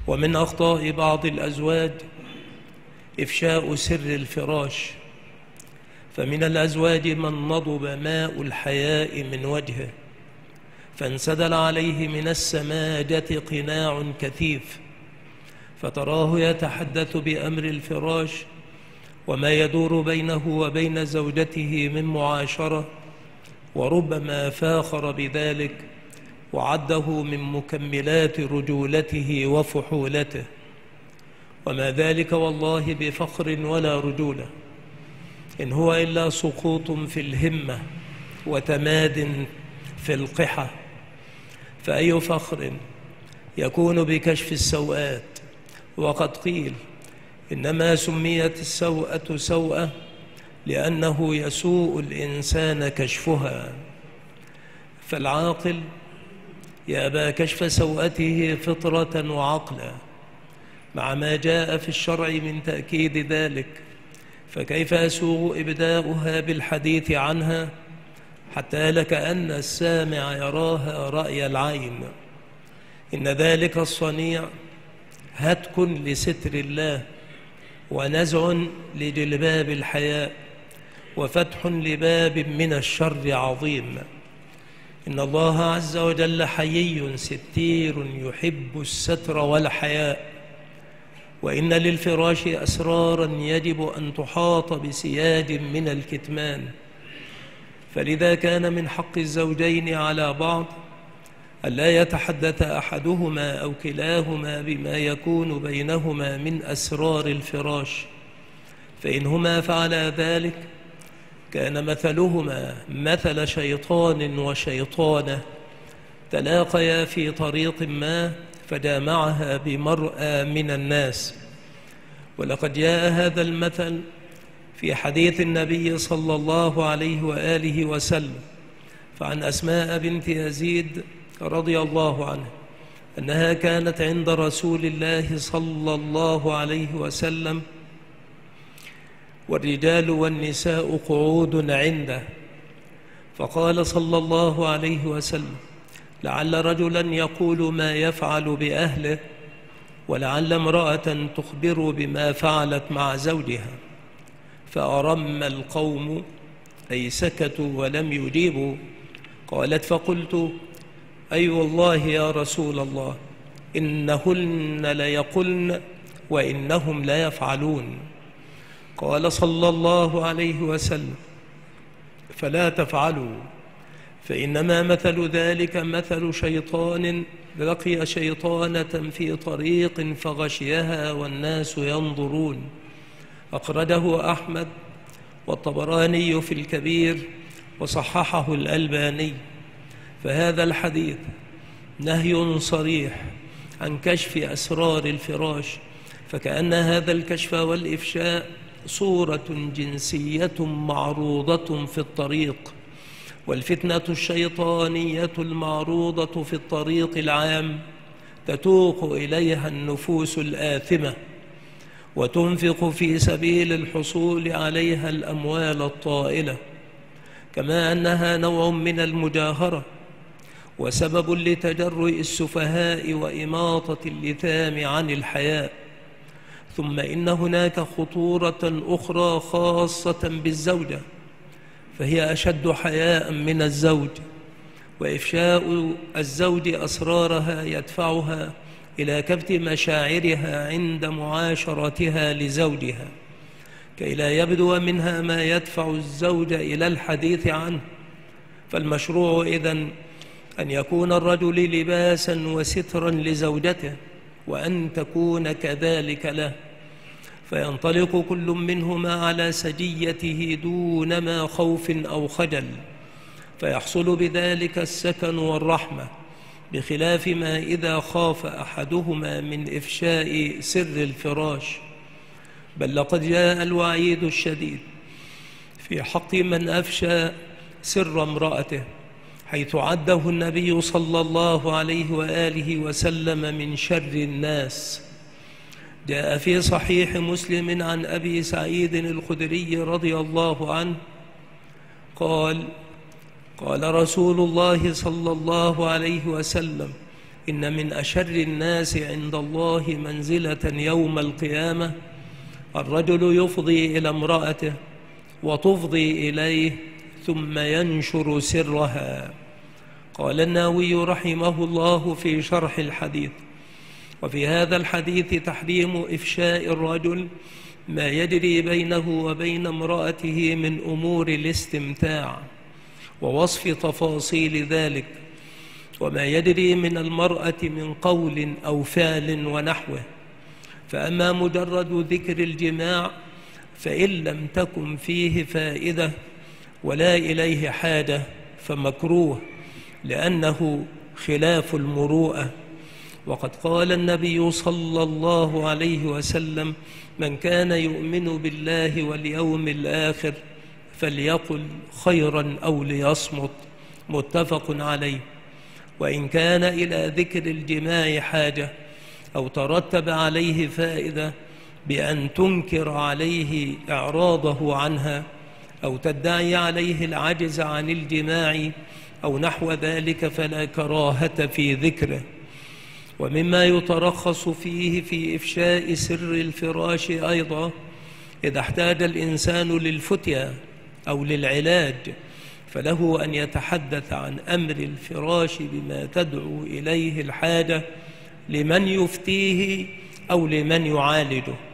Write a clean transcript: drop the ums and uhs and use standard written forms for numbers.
ومن أخطاء بعض الأزواج إفشاء سر الفراش، فمن الأزواج من نضب ماء الحياء من وجهه فانسدل عليه من السماجة قناع كثيف، فتراه يتحدث بأمر الفراش وما يدور بينه وبين زوجته من معاشرة، وربما فاخر بذلك وعده من مكملات رجولته وفحولته، وما ذلك والله بفخر ولا رجولة، إن هو إلا سقوط في الهمة وتماد في القحة. فأي فخر يكون بكشف السوءات؟ وقد قيل إنما سميت السوءة سوءة لأنه يسوء الإنسان كشفها، فالعاقل يأبى كشف سوءته فطرة وعقلا مع ما جاء في الشرع من تأكيد ذلك، فكيف يسوغ إبداؤها بالحديث عنها حتى لكأن السامع يراها رأي العين؟ إن ذلك الصنيع هتك لستر الله، ونزع لجلباب الحياء، وفتح لباب من الشر عظيم. إن الله عز وجل حيي ستير يحب الستر والحياء، وإن للفراش أسرارا يجب أن تحاط بسياج من الكتمان، فلذا كان من حق الزوجين على بعض ألا يتحدث أحدهما أو كلاهما بما يكون بينهما من أسرار الفراش، فإنهما فعلا ذلك كان مثلهما مثل شيطان وشيطانة تلاقيا في طريق ما فجامعها بمرأى من الناس. ولقد جاء هذا المثل في حديث النبي صلى الله عليه وآله وسلم، فعن أسماء بنت يزيد رضي الله عنها أنها كانت عند رسول الله صلى الله عليه وسلم والرجال والنساء قعود عنده، فقال صلى الله عليه وسلم: لعل رجلا يقول ما يفعل بأهله، ولعل امرأة تخبر بما فعلت مع زوجها. فأرم القوم أي سكتوا ولم يجيبوا. قالت: فقلت: أي والله يا رسول الله، إنهن ليقلن وإنهم ليفعلون. قال صلى الله عليه وسلم: فلا تفعلوا، فإنما مثل ذلك مثل شيطان لقي شيطانة في طريق فغشيها والناس ينظرون. أخرجه أحمد والطبراني في الكبير وصححه الألباني. فهذا الحديث نهي صريح عن كشف أسرار الفراش، فكأن هذا الكشف والإفشاء صورة جنسية معروضة في الطريق، والفتنة الشيطانية المعروضة في الطريق العام تتوق إليها النفوس الآثمة وتنفق في سبيل الحصول عليها الأموال الطائلة، كما أنها نوع من المجاهرة وسبب لتجرؤ السفهاء وإماطة اللثام عن الحياء. ثم إن هناك خطورة أخرى خاصة بالزوجة، فهي أشد حياء من الزوج، وإفشاء الزوج أسرارها يدفعها إلى كبت مشاعرها عند معاشرتها لزوجها، كي لا يبدو منها ما يدفع الزوج إلى الحديث عنه. فالمشروع إذن أن يكون الرجل لباسا وسترا لزوجته، وأن تكون كذلك له، فينطلق كل منهما على سجيته دون ما خوف أو خجل، فيحصل بذلك السكن والرحمة، بخلاف ما إذا خاف أحدهما من إفشاء سر الفراش. بل لقد جاء الوعيد الشديد في حق من أفشى سر امرأته، حيث عده النبي صلى الله عليه وآله وسلم من شر الناس. جاء في صحيح مسلم عن أبي سعيد الخدري رضي الله عنه قال: قال رسول الله صلى الله عليه وسلم: إن من أشر الناس عند الله منزلة يوم القيامة الرجل يفضي إلى امرأته وتفضي إليه ثم ينشر سرها. قال النووي رحمه الله في شرح الحديث: وفي هذا الحديث تحريم إفشاء الرجل ما يجري بينه وبين امرأته من أمور الاستمتاع، ووصف تفاصيل ذلك، وما يجري من المرأة من قول أو فعل ونحوه. فأما مجرد ذكر الجماع فإن لم تكن فيه فائدة ولا إليه حاجة فمكروه، لأنه خلاف المروءة. وقد قال النبي صلى الله عليه وسلم: من كان يؤمن بالله واليوم الآخر فليقل خيرا أو ليصمت، متفق عليه. وإن كان إلى ذكر الجماع حاجة أو ترتب عليه فائدة بأن تنكر عليه إعراضه عنها أو تدعي عليه العجز عن الجماع أو نحو ذلك فلا كراهة في ذكره. ومما يترخص فيه في إفشاء سر الفراش أيضا إذا احتاج الإنسان للفتية أو للعلاج فله أن يتحدث عن أمر الفراش بما تدعو إليه الحاجة لمن يفتيه أو لمن يعالجه.